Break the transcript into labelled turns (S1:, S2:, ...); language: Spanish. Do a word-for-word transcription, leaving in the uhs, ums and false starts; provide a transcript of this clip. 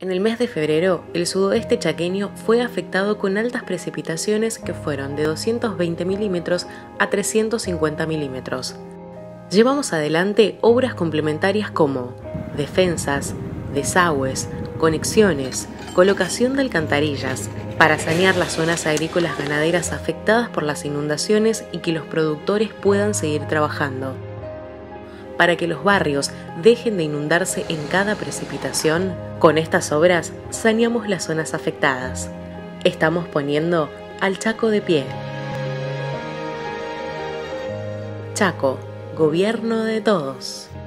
S1: En el mes de febrero, el sudoeste chaqueño fue afectado con altas precipitaciones que fueron de doscientos veinte milímetros a trescientos cincuenta milímetros. Llevamos adelante obras complementarias como defensas, desagües, conexiones, colocación de alcantarillas, para sanear las zonas agrícolas ganaderas afectadas por las inundaciones y que los productores puedan seguir trabajando. Para que los barrios dejen de inundarse en cada precipitación, con estas obras saneamos las zonas afectadas. Estamos poniendo al Chaco de pie. Chaco, gobierno de todos.